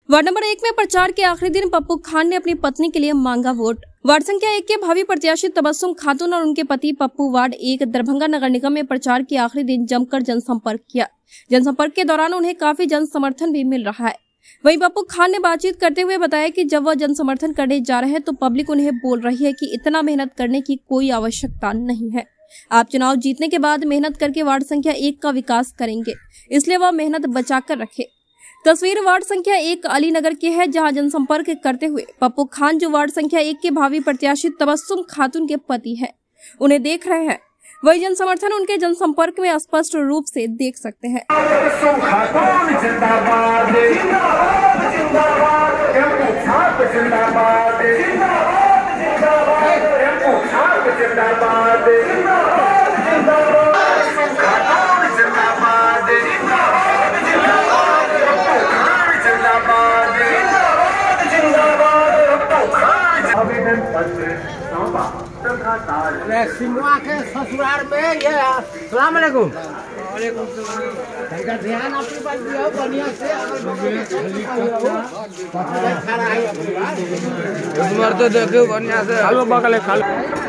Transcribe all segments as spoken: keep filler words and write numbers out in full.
Ward number एक में प्रचार के आखिरी दिन पप्पू खान ने अपनी पत्नी के लिए मांगा वोट। वार्ड संख्या एक के भावी प्रत्याशी तबस्सुम खातून और उनके पति पप्पू वार्ड एक दरभंगा नगर निगम में प्रचार के आखिरी दिन जमकर जनसंपर्क किया। जनसंपर्क के दौरान उन्हें काफी जन समर्थन भी मिल रहा है। वहीं पप्पू खान ने बातचीत करते हुए बताया कि जब वह जन समर्थन करने जा रहे हैं तो पब्लिक उन्हें बोल रही है कि इतना मेहनत करने की कोई आवश्यकता नहीं है। आप चुनाव जीतने के बाद मेहनत करके वार्ड संख्या एक का विकास करेंगे, इसलिए वह मेहनत बचाकर रखे। तस्वीर वार्ड संख्या एक अलीनगर की है, जहां जनसंपर्क करते हुए पप्पू खान जो वार्ड संख्या एक के भावी प्रत्याशी तबस्सुम खातून के पति हैं, उन्हें देख रहे हैं। वही जन समर्थन उनके जनसंपर्क में स्पष्ट रूप से देख सकते हैं। आवेदन पत्र सौंपा सिमुआ के ससुराल में ये सलाम अलैकुम ध्यान अपनी बात दियो बढ़िया से अगर तो देखो बढ़िया से खालो बगल खालो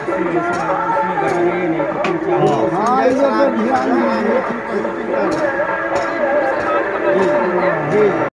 हां ये ध्यान